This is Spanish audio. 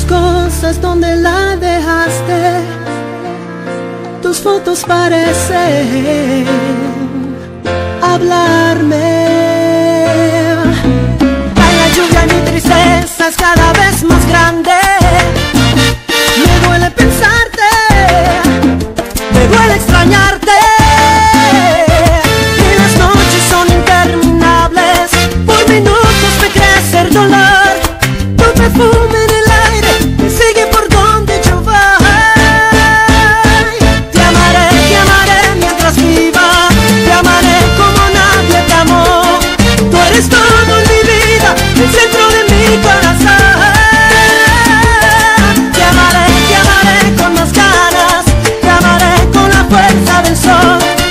cosas, ¿dónde la dejaste? Tus fotos parecen hablarme. Cae la lluvia y mi tristeza es cada vez más grande. Me duele pensarte, me duele extrañarte. Y las noches son interminables, por minutos me crece el dolor. Tu perfume en el aire me sigue por donde yo voy. Te amaré mientras viva. Te amaré como nadie te amó. Tú eres todo en mi vida, el centro de mi corazón. Te amaré con más ganas. Te amaré con la fuerza del sol.